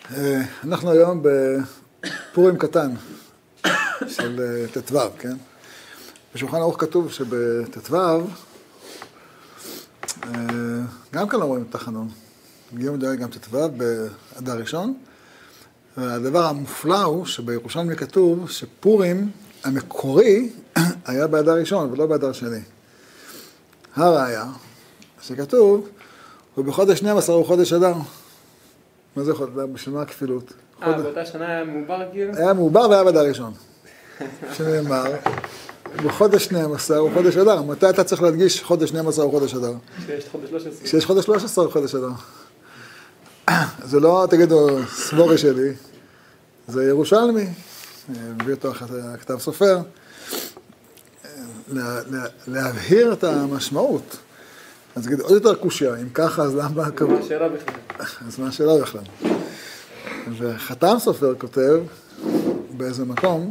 אנחנו היום בפורים קטן של ט"ו, כן? בשולחן ערוך כתוב שבט"ו, גם כאן לא רואים את החנון. הגיעו מדויק גם ט"ו באדר ראשון, והדבר המופלא הוא שבירושלמי כתוב שפורים המקורי היה באדר ראשון ולא באדר שני. הראיה שכתוב, ובחודש 12 הוא חודש אדר. מה זה חודש? בשביל מה הכפילות? באותה שנה היה מעובר כאילו? היה מעובר והיה באדר ראשון. שנאמר, בחודש 12 הוא חודש אדר. מתי אתה צריך להדגיש חודש 12 הוא חודש אדר? כשיש חודש 13. כשיש חודש 13 הוא חודש אדר. זה לא, תגידו, סבורי שלי, זה ירושלמי, מביא אותו הכתב סופר, להבהיר את המשמעות. אז תגיד, עוד יותר קושיה, אם ככה, אז למה... מה השאלה בכלל? אז מה השאלה בכלל? וחתם סופר כותב באיזה מקום,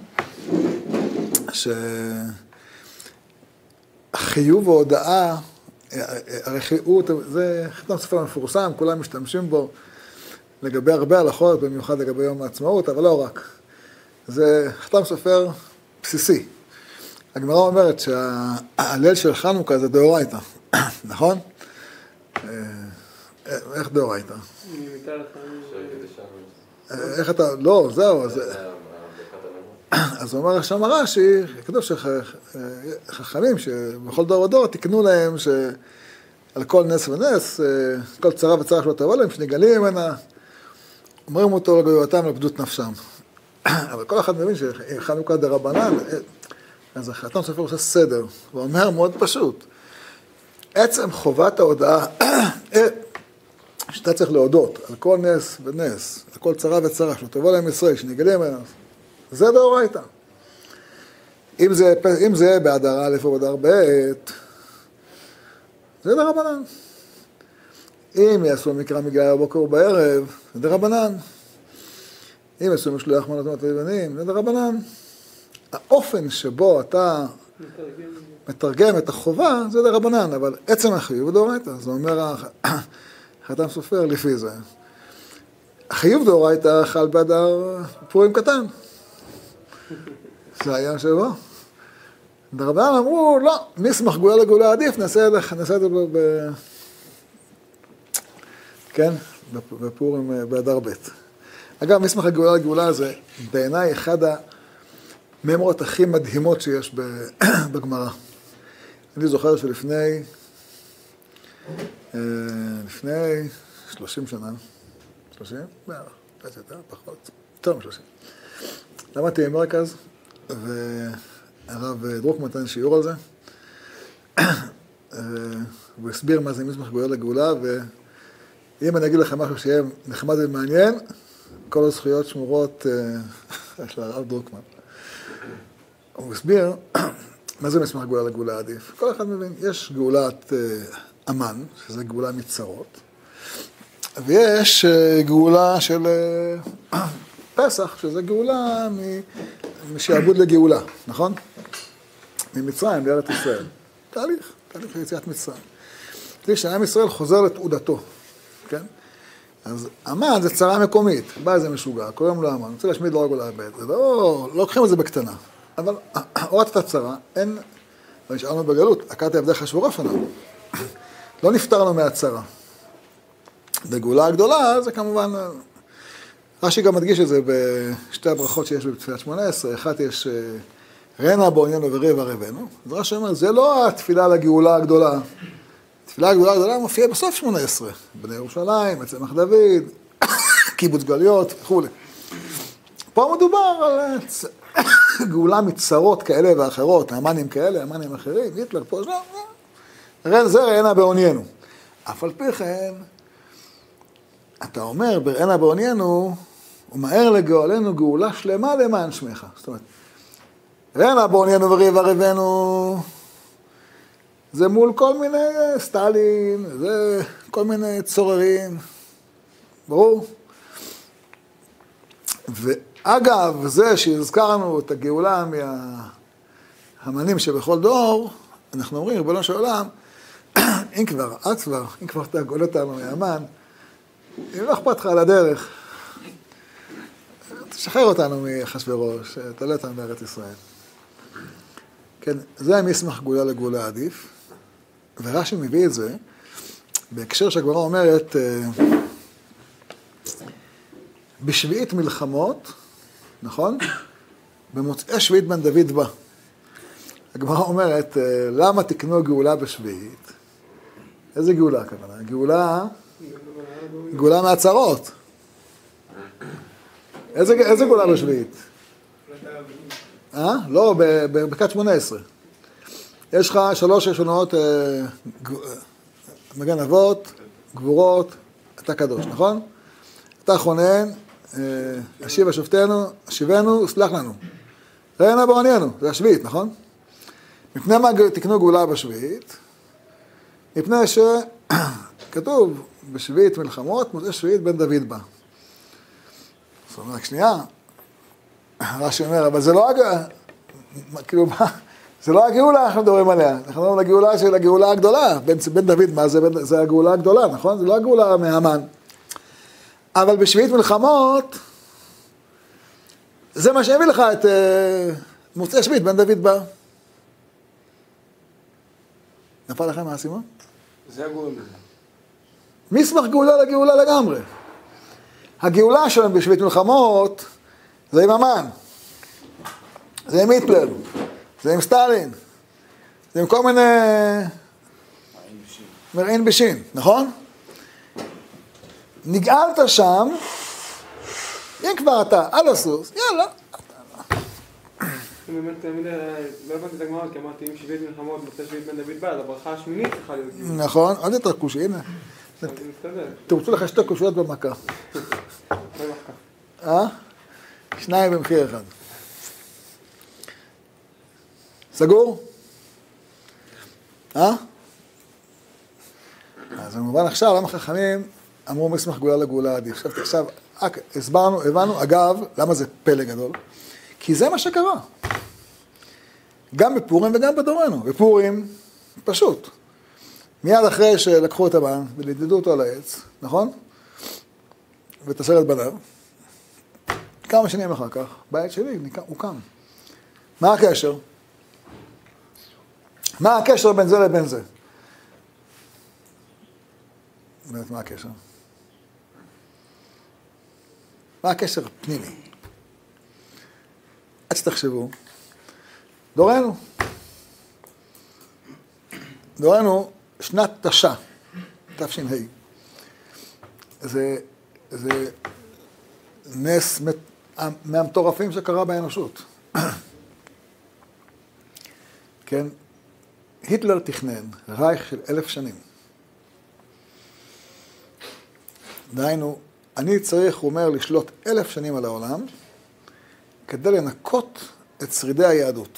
שהחיוב וההודעה, הרי חיוב, זה חתם סופר מפורסם, כולם משתמשים בו לגבי הרבה הלכות, במיוחד לגבי יום העצמאות, אבל לא רק. זה חתם סופר בסיסי. הגמרא אומרת שההלל של חנוכה זה דאורייתא, נכון? איך דאורייתא? איך אתה, לא, זהו, אז הוא אומר שם רש"י, כתוב שחכמים שבכל דור ודור תקנו להם שעל כל נס ונס, כל צרה וצרה שלא תבוא להם, שנגלים ממנה, אומרים אותו לגאותם לבדות נפשם. אבל כל אחד מבין שחנוכה דרבנן, אז החתן סופר עושה סדר, הוא אומר מאוד פשוט, עצם חובת ההודעה, שאתה צריך להודות על כל נס ונס, על כל צרה וצרה, שתבוא להם ישראל, שנגלים ממנה, זה דאורייתא. אם זה באדר א' או באדר ב', זה דרבנן. אם יעשו מקרא מגילה בבוקר ובערב, זה דרבנן. אם יעשו משלוח מנות מות ויוונים, זה דרבנן. האופן שבו אתה מתרגם את החובה, זה דרבנן, אבל עצם החיוב דאורייתא. זה אומר החתם סופר לפי זה. החיוב דאורייתא חל באדר פורים קטן. זה היה שבו. דרבנן אמרו, לא, מסמך גאולה לגאולה עדיף, נעשה את זה כן, בפורים באדר ב'. אגב, מסמך הגאולה לגאולה זה בעיניי אחד הממרות הכי מדהימות שיש בגמרא. אני זוכר שלפני 30 שנה, 30? בערך, יותר, פחות, יותר מ-30. למדתי במרכז, והרב דרוקמן נתן שיעור על זה, והוא הסביר מה זה מסמך גאולה לגאולה, ואם אני אגיד לך משהו שיהיה נחמד ומעניין, כל הזכויות שמורות של הרב דרוקמן. הוא הסביר מה זה מסמך גאולה לגאולה עדיף. כל אחד מבין, יש גאולת אמן, שזה גאולה מצרות, ויש גאולה של פסח, שזה גאולה משעבוד לגאולה, נכון? ממצרים לארץ ישראל. תהליך יציאת מצרים. כדי שעם ישראל חוזר לתעודתו, כן? אז אמן זה צרה מקומית, בא איזה משוגע, קוראים לו אמן, רוצה להשמיד לא רגע לאבד, זה לא לוקחים את זה בקטנה. אבל הורדת את הצרה, אין, ונשארנו בגלות, עקרתי עבדי חשבורף עליו. לא נפטרנו מהצרה. בגאולה הגדולה זה כמובן, רש"י גם מדגיש את זה בשתי הברכות שיש בתפילת 18, אחת יש רנה בעוניינו ורבע רבנו, אז רש"י אומר, זה לא התפילה לגאולה הגדולה, התפילה הגדולה הגדולה מופיעה בסוף 18, בני ירושלים, צמח דוד, קיבוץ גלויות וכו'. פה מדובר על גאולה מצרות כאלה ואחרות, אמנים כאלה, אמנים אחרים, היטלר פה, זה רענה בעוניינו. אף על פי כן, אתה אומר, ברענה בעוניינו, הוא מהר לגאולנו גאולה שלמה למען שמך. זאת אומרת, רענה בעוניינו וריב ערבנו, זה מול כל מיני סטלין, זה כל מיני צוררים, ברור? ואגב, זה שהזכרנו את הגאולה מהמנים שבכל דור, אנחנו אומרים, ריבונו של עולם, אם כבר אתה גאול אותנו מהמן, אם לא אכפת לך על הדרך, תשחרר אותנו מאחשוורוש, תעלה אותנו בארץ ישראל. כן, זה המסמך גאולה לגאולה עדיף, ורש"י מביא את זה, בהקשר שהגמרא אומרת, בשביעית מלחמות, נכון? במוצאי שביעית בן דוד בא. הגמרא אומרת, למה תקנו גאולה בשביעית? איזה גאולה הכוונה? גאולה מהצרות. איזה גאולה בשביעית? לא, בקת 18. יש לך 3 ראשונות, מגן אבות, גבורות, אתה קדוש, נכון? אתה חונן, השיבה שופטנו, השיבנו, סלח לנו. ראינה בעניינו, זה השביעית, נכון? מפני מה תקנו גאולה בשביעית? מפני שכתוב בשביעית מלחמות, מוצאי שביעית בן דוד בא. זאת אומרת, רק שנייה, רש"י אומר, אבל זה לא כאילו, זה לא הגאולה אנחנו מדברים עליה, אנחנו מדברים על הגאולה של הגאולה הגדולה, בן דוד מה זה הגאולה הגדולה, נכון? זה לא הגאולה מהמן. אבל בשביעית מלחמות, זה מה שהביא לך את מוצאי שביעית בן דוד בא. נפל לכם מהסימון? זה הגאולה. מסמך גאולה לגאולה לגמרי. הגאולה שלהם בשביעית מלחמות, זה עם המן, זה עם היטלר, זה עם סטלין, זה עם כל מיני מרעין בשין, נכון? נגאלת שם, אם כבר אתה על הסוס, יאללה. באמת, תמיד לא הבנתי את הגמרא, כי אמרתי, אם שביעית מלחמות, מוצאי שביעית בן דוד בא, אז הברכה השמינית צריכה להיות גאולה. נכון, עוד יותר קושי, הנה. זה מסתדר. תרצו לך 2 קושיות במכה. לא 2 במחיר אחד. סגור? אז במובן עכשיו, למה חכמים אמרו מסמך גאולה לגאולה עדיף. עכשיו, הסברנו, הבנו, אגב, למה זה פלא גדול? כי זה מה שקרה. גם בפורים וגם בדורנו. בפורים, פשוט. מיד אחרי שלקחו את המן ולידדו אותו על העץ, נכון? ואת 10 בניו. כמה שנים אחר כך, בית שלי, הוא קם. מה הקשר? מה הקשר בין זה לבין זה? באמת, מה הקשר? מה הקשר פנימי? עד שתחשבו, דורנו, שנת תש"ע, תש"ה, זה נס מהמטורפים שקרה באנושות. כן? היטלר תכנן רייך של 1000 שנים. דהיינו, אני צריך, הוא אומר, לשלוט 1000 שנים על העולם, כדי לנקות את שרידי היהדות.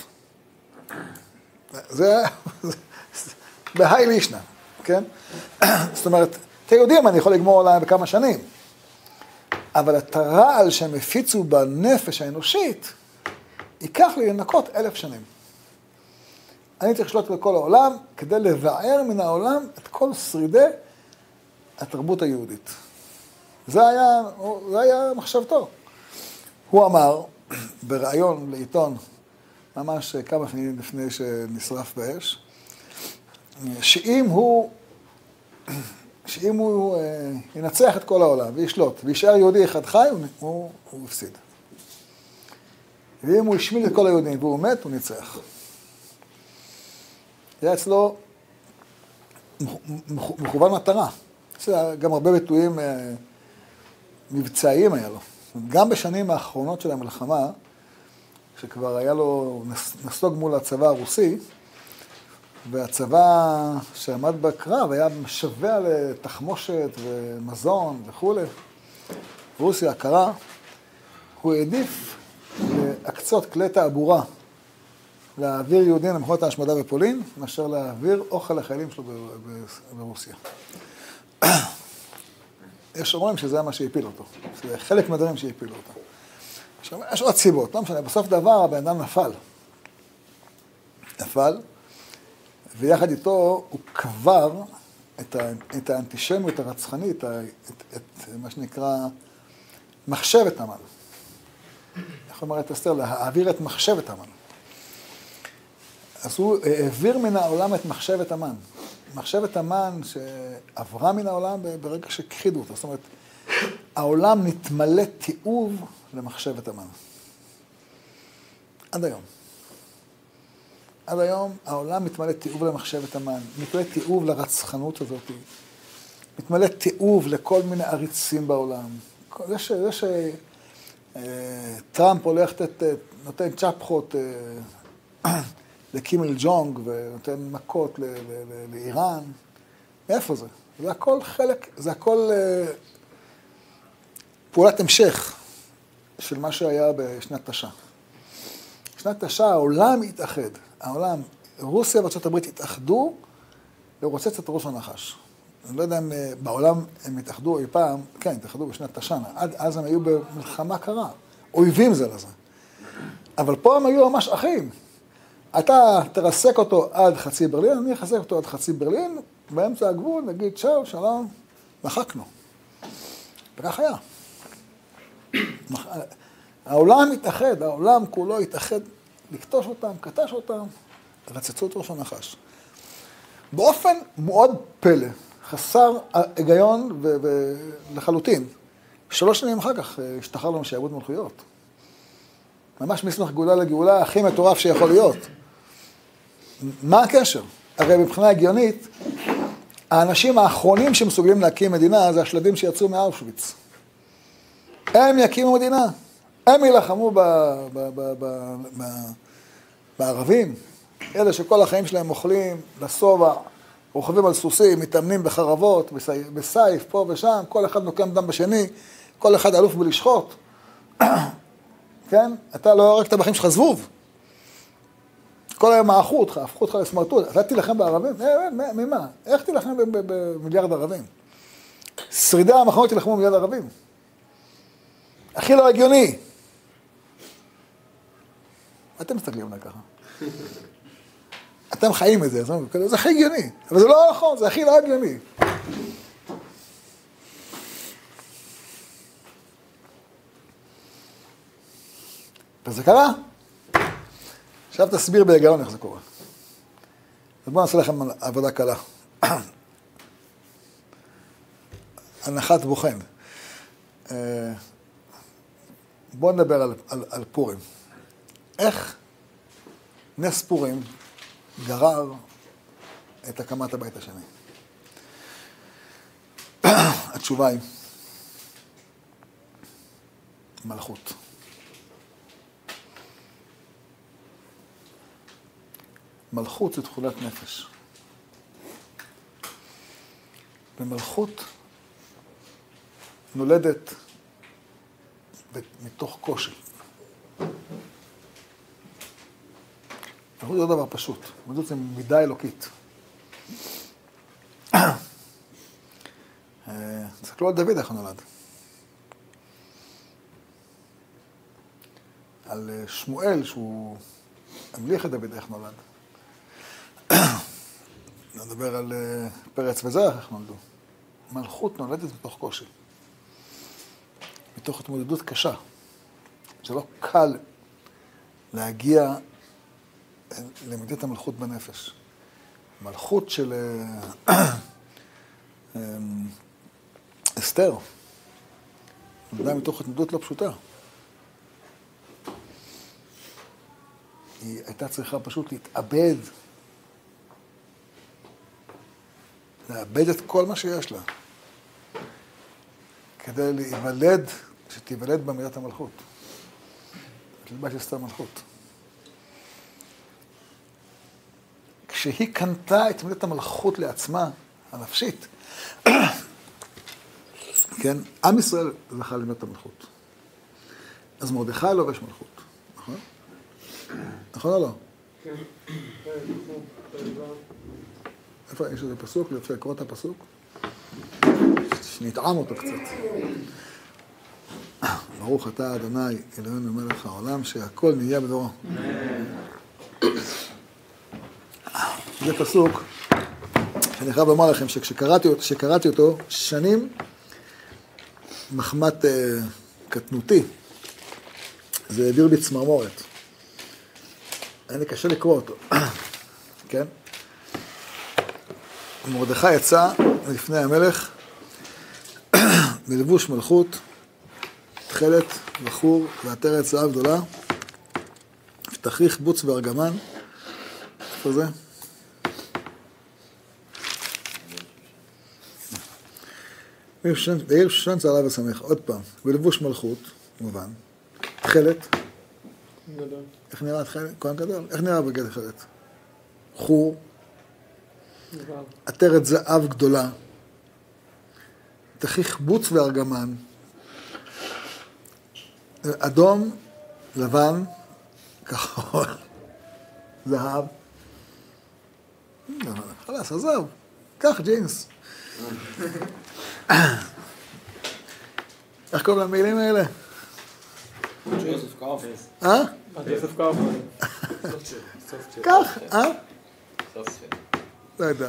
זה בהי לישנה, כן? זאת אומרת, אתם יודעים, אני יכול לגמור עליהם בכמה שנים, אבל את הרעל שהם הפיצו בנפש האנושית, ייקח לי לנקות 1000 שנים. אני צריך לשלוט בכל העולם, כדי לבער מן העולם את כל שרידי התרבות היהודית. זה היה מחשבתו. הוא אמר, בראיון לעיתון, ממש כמה שנים לפני שנשרף באש, שאם הוא ינצח את כל העולם וישלוט, וישאר יהודי אחד חי, הוא הפסיד. ואם הוא השמיד את כל היהודים והוא מת, הוא ניצח. היה אצלו מכוון מטרה. יש גם הרבה ביטויים מבצעיים היה לו. גם בשנים האחרונות של המלחמה, שכבר היה לו נסוג מול הצבא הרוסי, והצבא שעמד בקרב היה משווע לתחמושת ומזון וכו'. רוסיה הקרה, הוא העדיף להקצות כלי תעבורה להעביר יהודים למחנות ההשמדה בפולין, מאשר להעביר אוכל לחיילים שלו ברוסיה. יש אומרים שזה מה שהפיל אותו. זה חלק מהדברים שהפילו אותו. עכשיו, יש עוד סיבות, לא משנה, בסוף דבר הבן אדם נפל, ויחד איתו הוא קבר את האנטישמיות הרצחנית, את מה שנקרא מחשבת המן. איך אומרת אסתר? להעביר את מחשבת המן. אז הוא העביר מן העולם את מחשבת המן. מחשבת המן שעברה מן העולם ברגע שכחידו אותה. זאת אומרת, העולם נתמלא תיעוב למחשבת המן. עד היום. עד היום העולם מתמלא תיעוב למחשבת המן, מתמלא תיעוב לרצחנות הזאת, מתמלא תיעוב לכל מיני עריצים בעולם. זה שטראמפ הולך נותן צ'פחות לקימיל ג'ונג ונותן מכות לאיראן, מאיפה זה? זה הכל חלק, זה הכל פעולת המשך של מה שהיה בשנת תש"ע. בשנת תש"ע העולם התאחד, העולם, רוסיה וארצות הברית התאחדו לרוצץ את ראש הנחש. אני לא יודע אם בעולם הם התאחדו אי פעם, כן, התאחדו בשנת תש"ע, עד אז הם היו במלחמה קרה, אויבים זה לזה. אבל פה הם היו ממש אחים. אתה תרסק אותו עד חצי ברלין, אני אחזק אותו עד חצי ברלין, באמצע הגבול נגיד צ'או, שלום, מחקנו. וכך היה. העולם התאחד, העולם כולו התאחד לקטוש אותם, קטש אותם, רצצו את ראש הנחש. באופן מאוד פלא, חסר היגיון ולחלוטין. 3 שנים אחר כך השתחררנו משעבוד מלכויות. ממש מסמך גאולה לגאולה הכי מטורף שיכול להיות. מה הקשר? הרי מבחינה הגיונית, האנשים האחרונים שמסוגלים להקים מדינה זה השלדים שיצאו מאושוויץ. הם יקימו מדינה. הם ילחמו בערבים. אלה שכל החיים שלהם אוכלים לשובע, רוכבים על סוסים, מתאמנים בחרבות, בסייף, פה ושם, כל אחד נוקם דם בשני, כל אחד אלוף בלשחוט. כן? אתה לא הרגת בחיים שלך זבוב. כל היום מעכו אותך, הפכו אותך לסמרטוט. אתה תילחם בערבים? ממה? איך תילחם במיליארד ערבים? שרידי המחנות תילחמו במיליארד ערבים. הכי לא הגיוני. אתם מסתכלים עליי ככה. אתם חיים את זה, זה הכי הגיוני. אבל זה לא נכון, זה הכי לא הגיוני. וזה קרה. עכשיו תסביר בהיגיון איך זה קורה. אז בואו נעשה לכם עבודה קלה. הנחת בוחן. בואו נדבר על פורים. איך נס פורים גרר את הקמת הבית השני? התשובה היא מלכות. מלכות זה תכולת נפש. ומלכות נולדת מתוך קושי. מלכות זה לא דבר פשוט. מלכות זה מידה אלוקית. תסתכלו על דוד איך הוא נולד. על שמואל שהוא המליך את דוד איך נולד. נדבר על פרץ וזרח איך נולדו. מלכות נולדת מתוך קושי. מתוך התמודדות קשה. זה לא קל להגיע למידת המלכות בנפש. מלכות של אסתר. נולדה מתוך התמודדות לא פשוטה. היא הייתה צריכה פשוט להתאבד. לאבד את כל מה שיש לה. כדי להיוולד, שתיוולד במידת המלכות. תלבש אסתר מלכות. כשהיא קנתה את מידת המלכות לעצמה, הנפשית, כן, עם ישראל זכה למידת המלכות. אז מרדכי לובש מלכות, נכון? נכון או לא? כן. איפה יש איזה פסוק? אפשר לקרוא את הפסוק? שנטעם אותו קצת. ברוך אתה אדוני אלוהינו מלך העולם שהכל נהיה בדורו. זה פסוק שאני חייב לומר לכם שכשקראתי אותו שנים מחמת קטנותי זה העביר בי צמרמורת. היה לי קשה לקרוא אותו, כן? מרדכי יצא לפני המלך, בלבוש מלכות, תכלת, בחור, ועטרת זהב גדולה, תכריך, בוץ וארגמן. איפה זה? בעיר שושן צהלה ושמח, עוד פעם, בלבוש מלכות, מובן, תכלת. גדול. איך נראה תכלת? כהן גדול. איך נראה בגד תכלת? חור, עטרת זהב גדולה, תכריך, בוץ וארגמן, אדום, לבן, כחול, זהב. חלאס, עזוב, קח ג'ינס. איך קוראים למילים האלה? יוסף קאופמן. יוסף קאופמן. כך, לא יודע.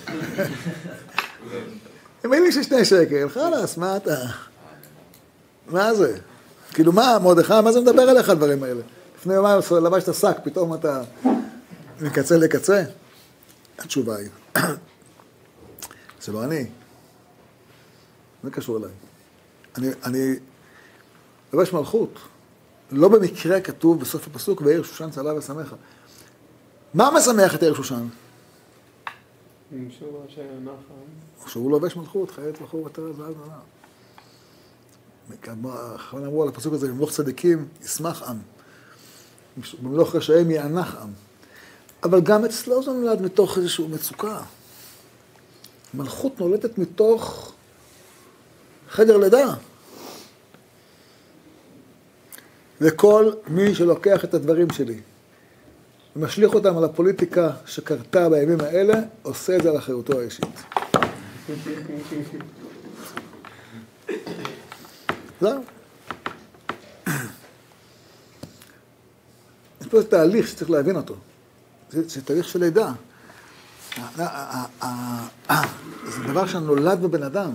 הם מילים של 2 שקל, חלאס, מה אתה? מה זה? כאילו מה, מרדכי, מה זה מדבר אליך הדברים האלה? לפני יומיים לבשת שק, פתאום אתה מקצה לקצה? התשובה היא, זה לא אני. זה קשור אליי. אני לבש מלכות. לא במקרה כתוב בסוף הפסוק, ועיר שושן צהלה ושמחה. מה משמח את עיר שושן? שהוא לובש מלכות, חיית בחור עטרת זהב גדולה. אחרון אמרו על הפסוק הזה, במלוך צדיקים ישמח עם. במלוך רשעים יענך עם. אבל גם אצלו זה נולד מתוך איזושהי מצוקה. מלכות נולדת מתוך חדר לידה. וכל מי שלוקח את הדברים שלי ומשליך אותם על הפוליטיקה שקרתה בימים האלה, עושה את זה על אחריותו האישית. זהו. יש פה תהליך שצריך להבין אותו. זה תהליך של לידה. זה דבר שנולד בבן אדם.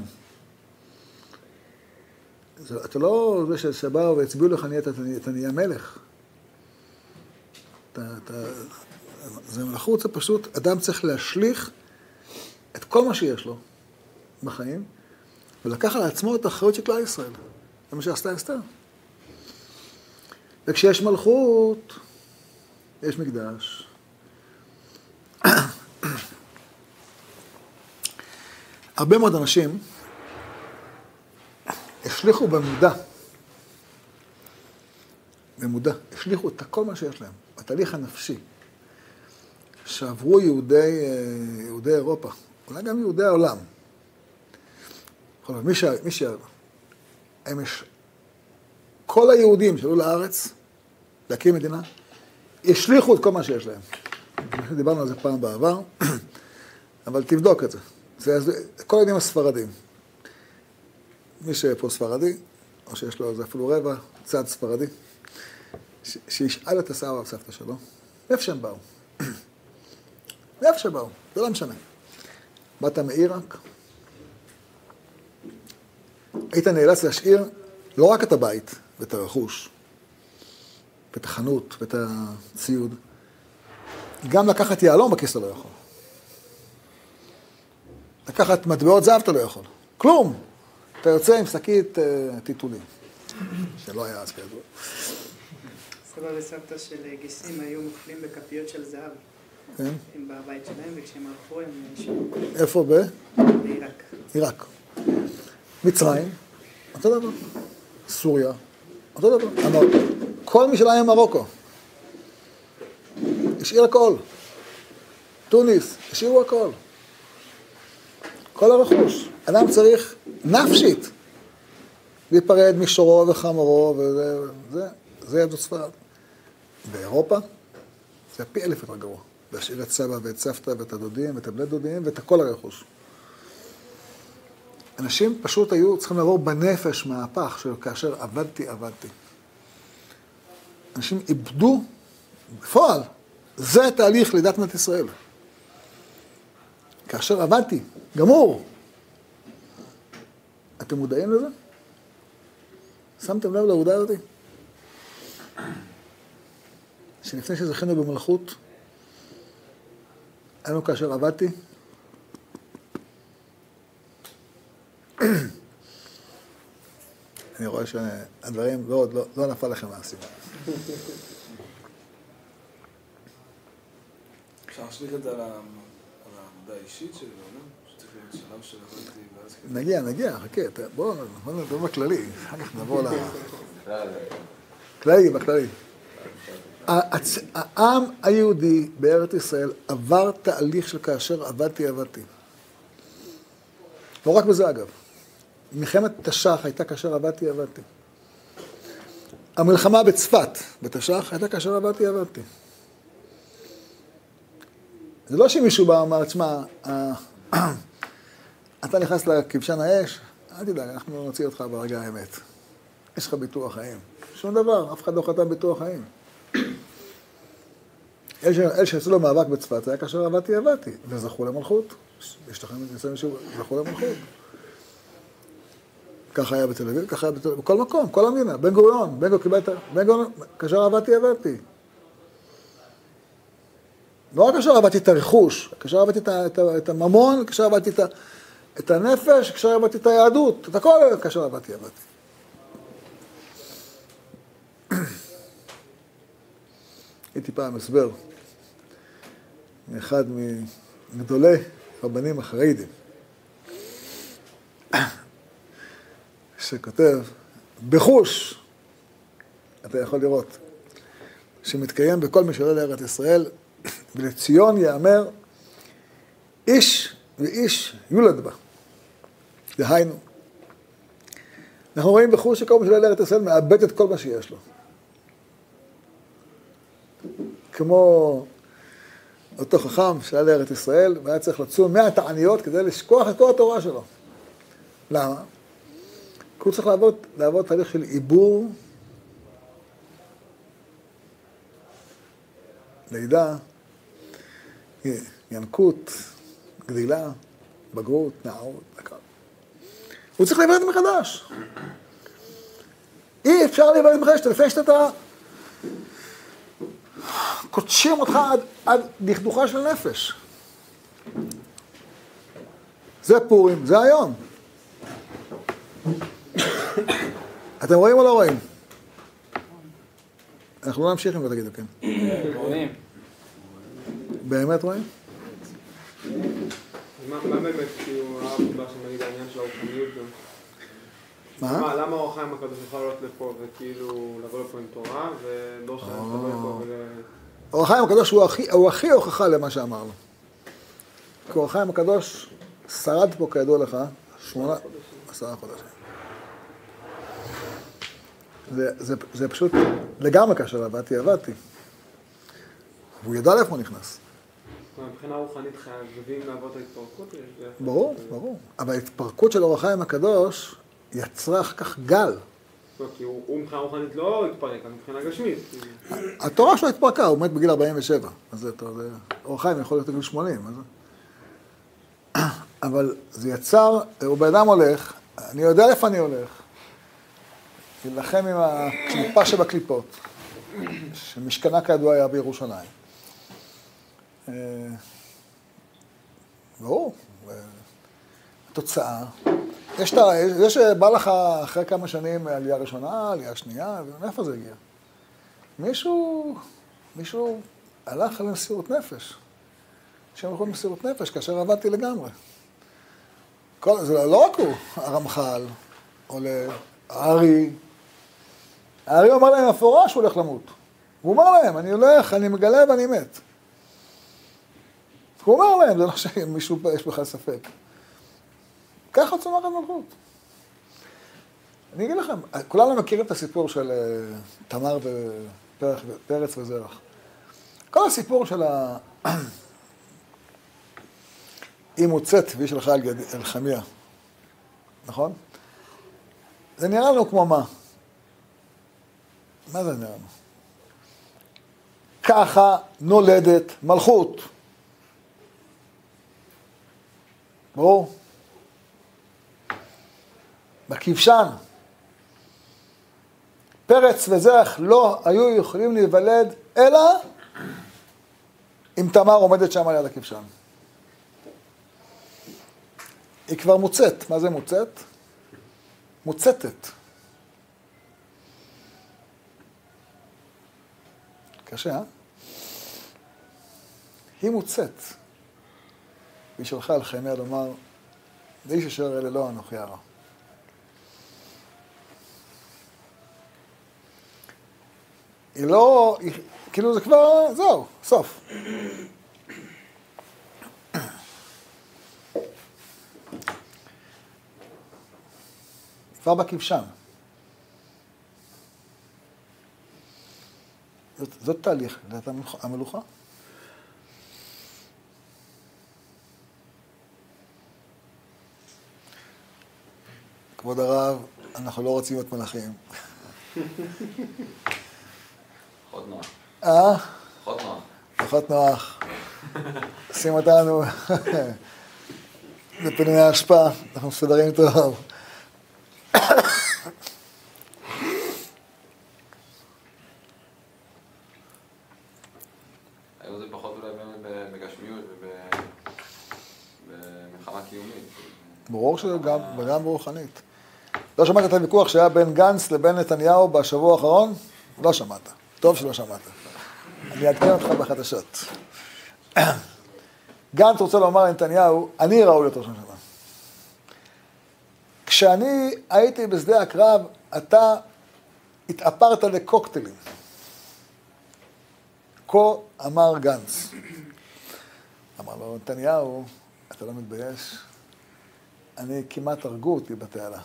אתה לא זה שבאו והצביעו לך אתה נהיה מלך. זה מלכות, זה פשוט, אדם צריך להשליך את כל מה שיש לו בחיים, ולקח על עצמו את האחריות של כלל ישראל. זה מה שעשתה אסתר. וכשיש מלכות, יש מקדש. הרבה מאוד אנשים השליחו במודע, השליחו את כל מה שיש להם, התהליך הנפשי, שעברו יהודי אירופה, אולי גם יהודי העולם. כל היהודים שעלו לארץ להקים מדינה, השליחו את כל מה שיש להם. דיברנו על זה פעם בעבר, אבל תבדוק את זה. זה כל היהודים הספרדים. מי שפה ספרדי, או שיש לו אפילו רבע, צד ספרדי, שישאל את הסבא והסבתא שלו, מאיפה שהם באו. מאיפה שבאו, זה לא משנה. באת מעיראק, היית נאלץ להשאיר לא רק את הבית ואת הרכוש, ואת החנות ואת הציוד, גם לקחת יהלום בכיס אתה לא יכול. לקחת מטבעות זהב אתה לא יכול. כלום. אתה יוצא עם שקית טיטולים, שלא היה אז כידוע. סבא וסבתא של גיסים היו מוכלים בכפיות של זהב. כן. הם בבית שלהם, וכשהם הלכו הם נשארו. איפה בעיראק. עיראק. מצרים, אותו דבר. סוריה, אותו דבר. כל מי שלהם מרוקו. השאיר הכל. טוניס, השאירו הכל. כל הרכוש. אדם צריך נפשית להיפרד משורו וחמורו, וזה יהדות ספרד. באירופה זה פי 1000 יותר גרוע. להשאיר את סבא ואת סבתא ואת הדודים ואת הבני דודים ואת כל הרכוש. אנשים פשוט היו צריכים לעבור בנפש מהפך של כאשר עבדתי. אנשים איבדו בפועל. זה תהליך לידת מדינת ישראל. כאשר עבדתי, גמור. אתם מודעים לזה? שמתם לב לעובדה הזאת? שלפני שזכינו במלכות, היינו כאשר עבדתי. אני רואה שהדברים לא נפל לכם מהסיבה. אפשר להשליך את זה על העבודה האישית שלו, לא? שצריך להיות שלב של עבדתי ואז... נגיע, חכה, בואו נדבר בכללי, אחר כך נבוא כללי, בכללי. העם היהודי בארץ ישראל עבר תהליך של כאשר עבדתי. לא רק בזה אגב. מלחמת תש"ח הייתה כאשר עבדתי. המלחמה בצפת בתש"ח הייתה כאשר עבדתי. זה לא שמישהו בא ואמר, תשמע, אתה נכנס לכבשן האש, אל תדאג, אנחנו נוציא אותך ברגע האמת. יש לך ביטוח חיים. שום דבר, אף אחד לא חתם ביטוח חיים. אלה שעשו לו מאבק בצפת, זה היה כאשר עבדתי, וזכו למלכות. יש לכם יצא מישהו, זכו למלכות. ככה היה בתל אביב, ככה היה בכל מקום, כל המדינה. בן גוריון כאשר עבדתי. לא רק כאשר עבדתי את הרכוש, כאשר עבדתי את הממון, כאשר עבדתי את הנפש, כאשר עבדתי את היהדות, את הכל כאשר עבדתי. הייתי פעם הסבר מאחד מגדולי רבנים החרדים, שכותב, בחוש, אתה יכול לראות, שמתקיים בכל מי שעולה לארץ ישראל, ולציון יאמר, איש ואיש יולד בה. דהיינו, אנחנו רואים בחוש שכל מי שעולה לארץ ישראל מאבד את כל מה שיש לו. כמו אותו חכם שעלה לארץ ישראל, והיה צריך לצום 100 תעניות כדי לשכוח את כל התורה שלו. למה? כי הוא צריך לעבור תהליך של עיבור, לידה, ינקות, גדילה, בגרות, נערות, הכל. הוא צריך להיוולד מחדש. אי אפשר להיוולד מחדש, לפני שאתה קודשים אותך עד דכדוכה של נפש. זה פורים, זה היום. אתם רואים או לא רואים? אנחנו לא נמשיך אם לא תגידו כן. רואים. באמת רואים? מה באמת כאילו העבודה שנגיד העניין של הרוחניות גם? מה? למה אור החיים הקדוש יכול לעלות לפה וכאילו לבוא לפה עם תורה ולא לבוא לפה אור החיים הקדוש הוא הכי הוכחה למה שאמרנו. כי אור החיים הקדוש שרד פה כידוע לך 10 חודשים. זה פשוט לגמרי כאשר עבדתי. והוא ידע לאיפה הוא נכנס. מבחינה רוחנית חייבים לעבוד את ההתפרקות? ברור. אבל ההתפרקות של אור החיים הקדוש יצרה אחר כך גל. כי הוא מבחינה רוחנית לא התפרק, אבל מבחינה גשמית. התורה שלו התפרקה, הוא מת בגיל 47. אז אור החיים יכול להיות בגיל 80. אבל זה יצר, הוא בן אדם הולך, אני יודע איפה אני הולך. להילחם עם הקליפה שבקליפות, שמשכנה כידוע היה בירושלים. ברור, התוצאה, יש שבא לך אחרי כמה שנים עלייה ראשונה, עלייה שנייה, ומאיפה זה הגיע? מישהו הלך למסירות נפש. שהם הלכו למסירות נפש, כאשר עבדתי לגמרי. זה לא רק הוא, הרמח"ל, או הארי. הארי אומר להם, מפורש הוא הולך למות. הוא אומר להם, אני הולך, אני מגלה ואני מת. הוא אומר להם, זה לא שמישהו יש בכלל ספק. ככה צומחת מלכות. אני אגיד לכם, כולנו מכירים את הסיפור של תמר ופרץ וזרח. כל הסיפור של היא מוצאת והיא שלחה אל חמיה. נכון? זה נראה לנו כמו מה? מה זה נראה לנו? ככה נולדת מלכות. ברור? בכבשן. פרץ וזרח לא היו יכולים להיוולד, אלא אם תמר עומדת שם על יד הכבשן. היא כבר מוצאת. מה זה מוצאת? מוצתת. קשה, אה? היא מוצאת. והיא שלחה אל חיימיה לומר, לאיש אשר אלה לא אנוכי הרע. היא לא, כאילו זה כבר, זהו, סוף. כבר בכבשן. זאת תהליך, לדעת המלוכה. כבוד הרב, אנחנו לא רוצים להיות מלאכים. פחות נוח. אה? פחות נוח. פחות נוח. שים אותנו בפינוי ההשפעה, אנחנו מסודרים טוב. היום זה פחות אולי באמת בגשמיות ובמלחמה קיומית. ברור שגם, וגם ברוחנית. לא שמעת את הוויכוח שהיה בין גנץ לבין נתניהו בשבוע האחרון? לא שמעת. טוב שלא שמעת. אני אעדכן אותך בחדשות. גנץ רוצה לומר לנתניהו, אני ראוי להיות ראש הממשלה. כשאני הייתי בשדה הקרב, אתה התאפרת לקוקטיילים. כה אמר גנץ. אמר לו, נתניהו, אתה לא מתבייש? אני כמעט הרגו אותי בתעלה.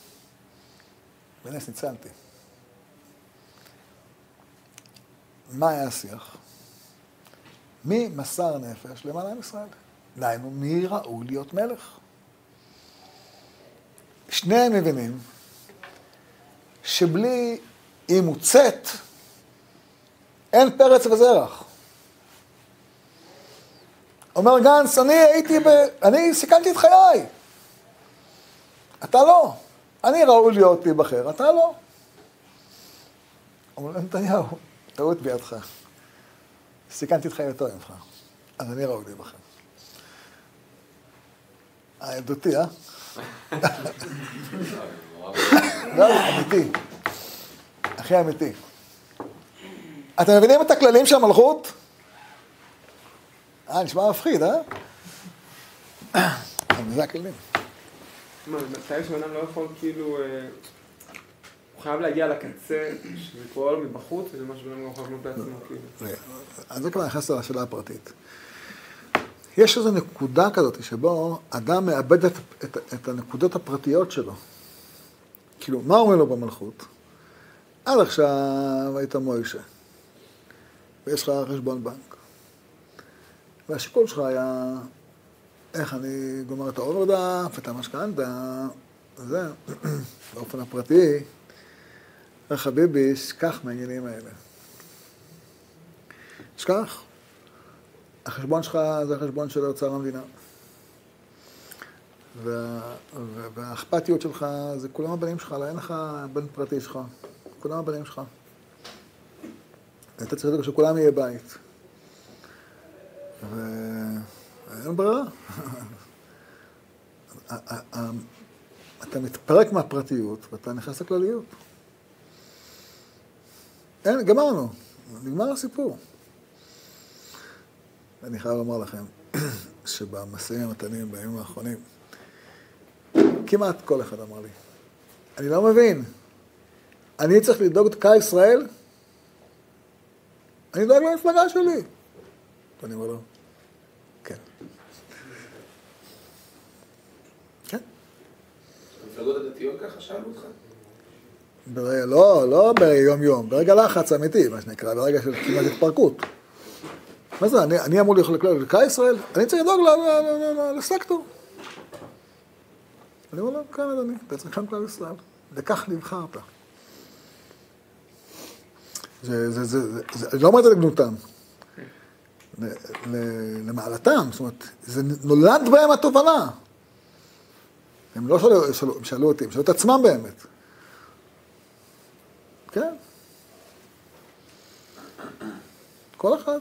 בנס ניצלתי. מה היה השיח? מי מסר נפש למען עם ישראל? דהיינו, מי ראוי להיות מלך? שניהם מבינים שבלי היא מוצאת, אין פרץ וזרח. אומר גנץ, אני סיכנתי את חיי. אתה לא. אני ראוי להיות להיבחר, אתה לא. אומר נתניהו, טעות בידך. סיכנתי את חיי יותר ממך. אז אני ראוי להיבחר. העדותי, אה? לא, אמיתי. הכי אמיתי. אתם מבינים את הכללים של המלכות? נשמע מפחיד, אה? זה הכללים. מה, מתי שבנם לא יכול כאילו... הוא חייב להגיע לקצה, שזה קורה לו מבחוץ, וזה מה שבנם לא יכול לבנות בעצמו כאילו. אז זה כבר נכנס לשאלה הפרטית. יש איזו נקודה כזאת שבו אדם מאבד את הנקודות הפרטיות שלו. כאילו, מה אומר לו במלכות? עד עכשיו היית מוישה, ויש לך חשבון בנק. והשיקול שלך היה, איך אני גומר את האוברדאפ, את המשכנתה, וזה, באופן הפרטי, חביבי, שכח מהעניינים האלה. שכח. החשבון שלך זה החשבון של אוצר המדינה. והאכפתיות שלך זה כולם הבנים שלך, לא אין לך בן פרטי שלך. כולם הבנים שלך. אתה צריך לדאוג שכולם יהיה בית. ואין ברירה. אתה מתפרק מהפרטיות ואתה נכנס לכלליות. אין, גמרנו. נגמר הסיפור. אני חייב לומר לכם שבמשאים ומתנים בימים האחרונים, כמעט כל אחד אמר לי, אני לא מבין, אני צריך לדאוג את קהל ישראל? אני דואג למפלגה שלי. ואני אומר לו, כן. כן. המפלגות הדתיות ככה שאלו אותך? לא ביום יום, ברגע לחץ אמיתי, מה שנקרא, ברגע של כמעט התפרקות. מה זה, אני אמור לכלול לקהל ישראל? אני צריך לדאוג לסקטור. אני אומר לו, כן אדוני, אתה צריך לקהל ישראל. לכך נבחרת. אני לא אומר את זה לגנותם. למעלתם, זאת אומרת, זה נולד בהם התובנה. הם לא שאלו אותי, הם שאלו את עצמם באמת. כן. כל אחד.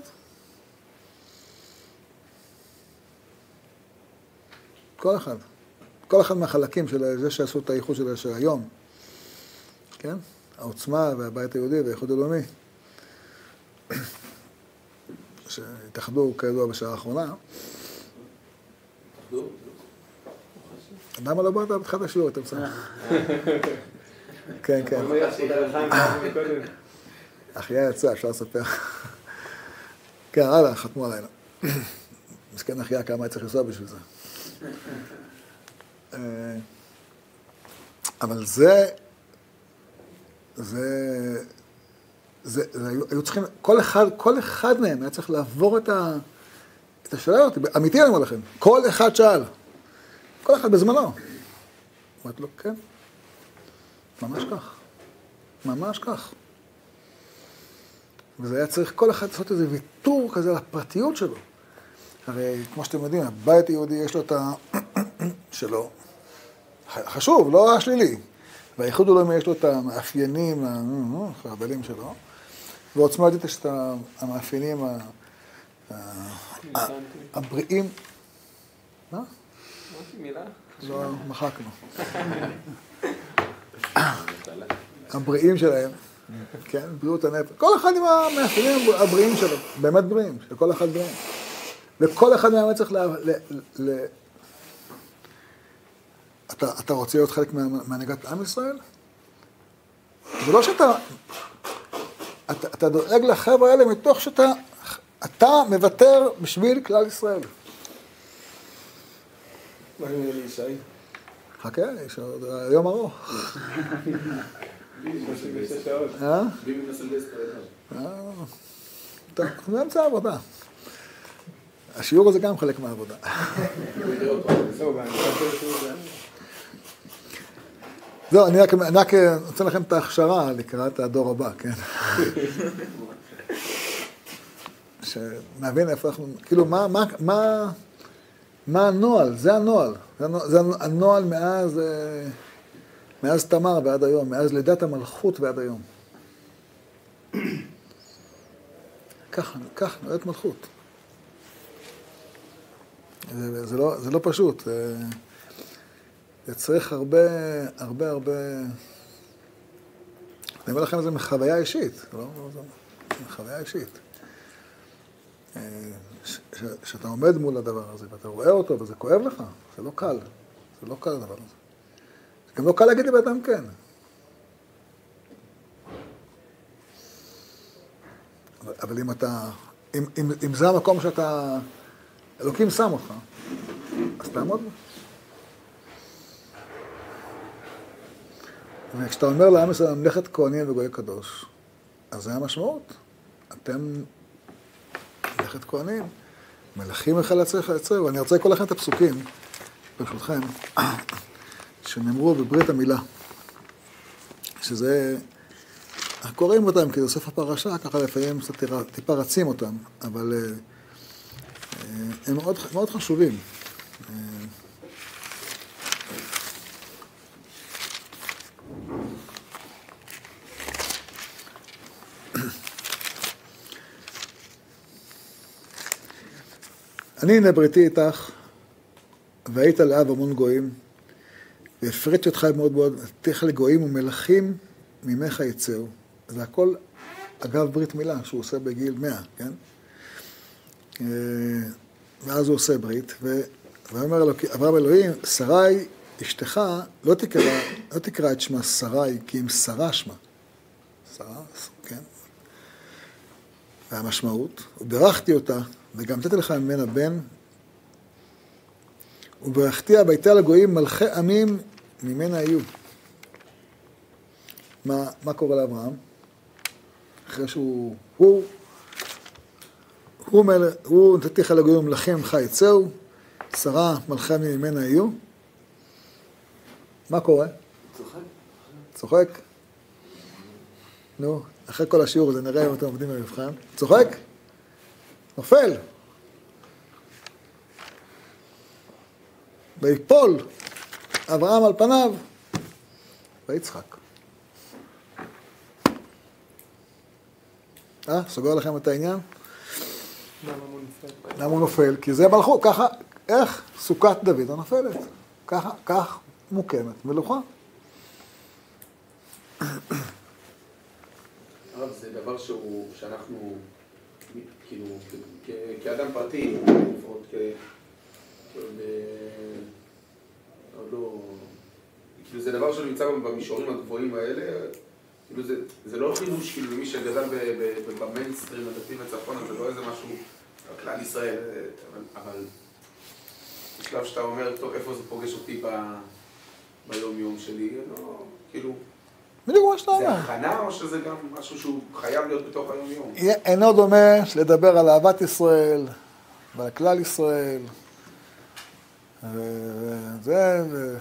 כל אחד. כל אחד מהחלקים של זה שעשו את האיחוד של היום. כן? העוצמה והבית היהודי והאיחוד הלאומי. שהתאחדו כידוע בשעה האחרונה. למה לא באת בתחילת השיעור, אתם צריכים? כן, כן. אחיה יצא, אפשר לספר. כן, הלאה, חתמו עלינו. מסכן אחיה כמה היה צריך לנסוע בשביל זה. אבל היו צריכים, כל אחד מהם היה צריך לעבור את השאלה הזאת, אמיתי אני אומר לכם, כל אחד שאל, כל אחד בזמנו. אמרת לו, כן, ממש כך, ממש כך. וזה היה צריך כל אחד לעשות איזה ויתור כזה לפרטיות שלו. הרי כמו שאתם יודעים, הבית היהודי יש לו את שלו, חשוב, לא השלילי. והאיחוד הלאומי יש לו את המאפיינים, החרדלים שלו, ועוצמה יהודית יש את המאפיינים הבריאים. מה? אמרתי מילה? לא, מחקנו. הבריאים שלהם, כן, בריאות הנפש. כל אחד עם המאפיינים הבריאים שלו, באמת בריאים, שכל אחד בריאים. וכל אחד מהם צריך אתה רוצה להיות חלק מהנהגת עם ישראל? זה לא אתה דואג לחבר'ה האלה מתוך אתה מוותר בשביל כלל ישראל. מה עם אלי ישי? חכה, יש עוד יום ארוך. ביבי מנסה לגייס את העדה. טוב, זה אמצע העבודה. השיעור הזה גם חלק מהעבודה. זהו, אני רק נותן לכם את ההכשרה לקראת הדור הבא, כן? שנבין איפה אנחנו, כאילו, מה הנוהל? זה הנוהל. זה הנוהל מאז תמר ועד היום, מאז לידת המלכות ועד היום. כך, נראית מלכות. זה לא פשוט. זה צריך הרבה... אני אומר לכם, זה מחוויה אישית. מחוויה אישית. שאתה עומד מול הדבר הזה, ואתה רואה אותו, וזה כואב לך. זה לא קל. זה לא קל הדבר הזה. זה גם לא קל להגיד לבן אדם כן. אבל אם זה המקום שאתה... אלוקים שם אותך, אז תעמוד בו. וכשאתה אומר לעם ישראל, ממלכת כהנים וגוי קדוש, אז זה המשמעות. אתם ממלכת כהנים, מלכים מחלצי חלצי, ואני רוצה לקרוא לכם את הפסוקים, ברשותכם, שנאמרו בברית המילה. שזה, קוראים אותם כי זה סוף הפרשה, ככה לפעמים טיפה רצים אותם, אבל הם מאוד, מאוד חשובים. אני הנה בריתי איתך, והיית לאב המון גויים, והפריתי אותך מאוד מאוד, נתתיך לגויים ומלכים ממך יצאו. זה הכל, אגב, ברית מילה, שהוא עושה בגיל 100, כן? ואז הוא עושה ברית, ואומר אברהם אלוהים, שרי, אשתך, לא תקרא את שמה שרי, כי אם שרה שמה. שרה, כן? והמשמעות, וברכתי אותה, וגם נתתי לך ממנה בן, וברכתיה ביתה לגויים מלכי עמים ממנה יהיו. מה קורה לאברהם? אחרי שהוא נתתי לך לגויים מלכים ממך יצאו, שרה מלכי עמים ממנה יהיו. מה קורה? צוחק? נו, אחרי כל השיעור הזה נראה אם אתם עובדים במבחן. צוחק? נופל. ויפול אברהם על פניו, ויצחק. סוגר לכם את העניין? למה הוא נופל? למה הוא נופל? כי זה מלכות, ככה, איך סוכת דוד הנופלת? כך מוקמת מלוכה. הרב, זה דבר שאנחנו, כאילו, כאדם פרטי, לפחות כאילו זה דבר שנמצא במישורים הגבוהים האלה, כאילו זה לא חידוש, כאילו מי שגדל במיינסטרים, הדתיים וצפון, זה לא איזה משהו, כלל ישראל, אבל בשלב שאתה אומר, טוב, איפה זה פוגש אותי ביום יום שלי, לא, כאילו... בדיוק מה שאתה אומר. זה הכנה או שזה גם משהו שהוא חייב להיות בתוך היום יום? אינו דומה לדבר על אהבת ישראל ועל כלל ישראל. וזה...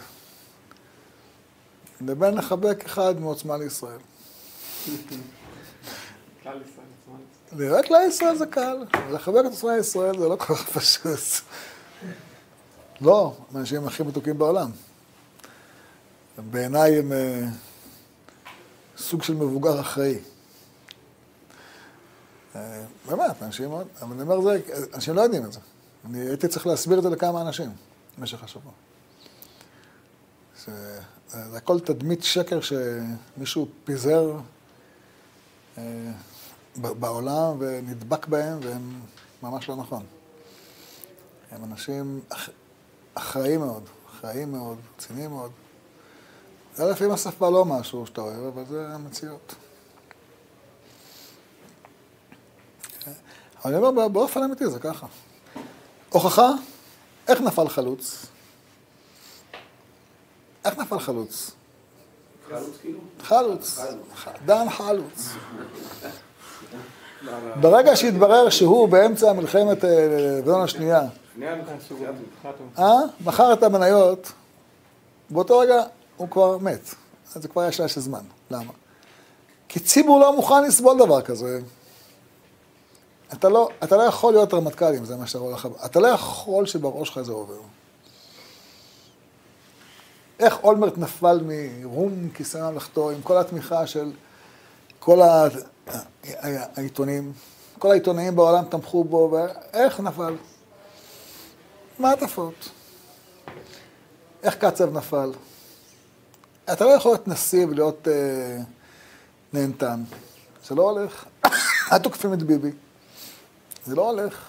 לבין לחבק אחד מעוצמה לישראל. כלל ישראל, עצמן. לראות כלל ישראל זה קל, לחבק את עוצמה לישראל זה לא כל כך פשוט. לא, האנשים הכי מתוקים בעולם. בעיניי הם סוג של מבוגר אחראי. באמת, אנשים מאוד, אבל אני אומר זה, אנשים לא יודעים את זה. אני הייתי צריך להסביר את זה לכמה אנשים במשך השבוע. זה הכל תדמית שקר שמישהו פיזר בעולם ונדבק בהם, והם ממש לא נכון. הם אנשים אחראיים מאוד, רציניים מאוד. זה לפעמים השפה לא משהו שאתה אוהב, אבל זה המציאות. אבל אני אומר, באופן אמיתי זה ככה. הוכחה, איך נפל חלוץ? איך נפל חלוץ? חלוץ כאילו? חלוץ. דן חלוץ. ברגע שהתברר שהוא באמצע מלחמת לבנון השנייה, מכר את המניות, באותו רגע הוא כבר מת. אז זה כבר היה שאלה של זמן. למה? כי ציבור לא מוכן לסבול דבר כזה. אתה לא יכול להיות רמטכ"ל אם זה מה שאתה רואה לך. אתה לא יכול שבראש שלך זה עובר. איך אולמרט נפל מרום כיסא ממלכתו עם כל התמיכה של כל העיתונים, כל העיתונאים בעולם תמכו בו, ואיך נפל? מעטפות. איך קצב נפל? אתה לא יכול להיות נשיא ולהיות נהנתן. זה לא הולך. אל תוקפים את ביבי. זה לא הולך.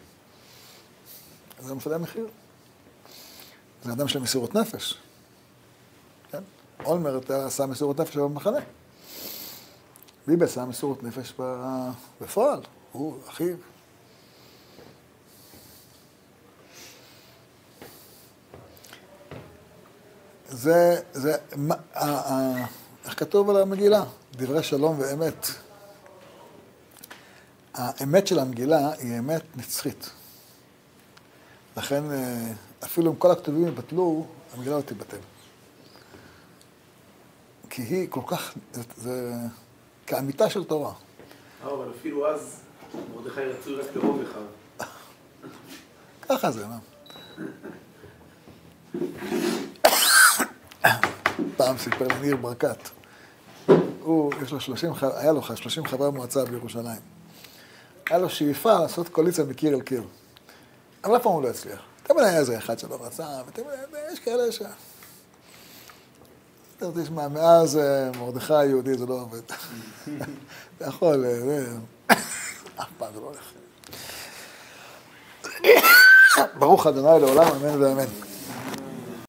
זה משלם מחיר. זה אדם של מסירות נפש. כן? אולמרט עשה מסירות נפש במחנה. ביבי עשה מסירות נפש בפועל. הוא, אחיו. איך כתוב על המגילה? דברי שלום ואמת. האמת של המגילה היא אמת נצחית. לכן, אפילו אם כל הכתובים יבטלו, המגילה לא תיבטל. כי היא כל כך, זה כאמיתה של תורה. אבל אפילו אז, מרדכי רצוי רק לאהוב אחד. ככה זה, מה? פעם סיפר לי ניר ברקת. יש לו 30 חברי מועצה בירושלים. היה לו שאיפה לעשות קואליציה מקיר אל קיר. אבל אף פעם הוא לא הצליח. תמיד היה איזה אחד שלא רצה, ותמיד יש כאלה ש... תשמע, מאז מרדכי היהודי זה לא עובד. אתה יכול, אף פעם זה לא הולך. ברוך ה' לעולם, אמן ואמן.